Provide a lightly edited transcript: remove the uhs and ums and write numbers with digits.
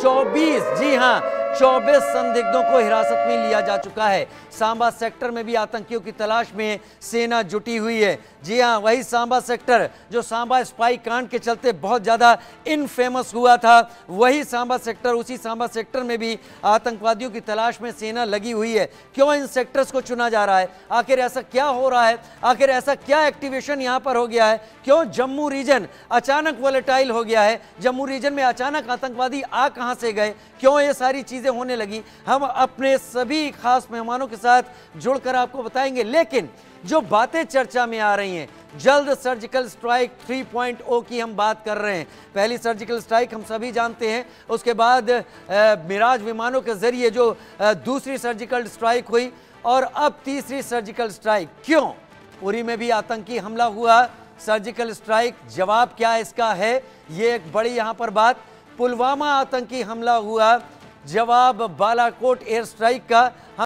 24, जी हां, 24 संदिग्धों को हिरासत में लिया जा चुका है। सांबा सेक्टर में भी आतंकियों की तलाश में सेना जुटी हुई है। जी हां, वही सांबा सेक्टर जो सांबा स्पाई कांड के चलते बहुत ज़्यादा इनफेमस हुआ था, वही सांबा सेक्टर, उसी सांबा सेक्टर में भी आतंकवादियों की तलाश में सेना लगी हुई है। क्यों इन सेक्टर्स को चुना जा रहा है? आखिर ऐसा क्या हो रहा है? आखिर ऐसा क्या एक्टिवेशन यहां पर हो गया है? क्यों जम्मू रीजन अचानक वोलेटाइल हो गया है? जम्मू रीजन में अचानक आतंकवादी आ कहां से गए? क्यों ये सारी चीजें होने लगी? हम अपने सभी खास मेहमानों के साथ जुड़कर आपको बताएंगे। लेकिन जो बातें चर्चा में आ रही हैं, जल्द सर्जिकल स्ट्राइक 3.0 की हम बात कर रहे हैं। पहली सर्जिकल स्ट्राइक हम सभी जानते हैं, उसके बाद मिराज विमानों के जरिए जो दूसरी सर्जिकल स्ट्राइक हुई, और अब तीसरी सर्जिकल स्ट्राइक। क्यों उरी में भी आतंकी हमला हुआ? सर्जिकल स्ट्राइक जवाब क्या इसका है? ये एक बड़ी यहां पर बात। पुलवामा आतंकी हमला हुआ, जवाब बालाकोट एयर स्ट्राइक का।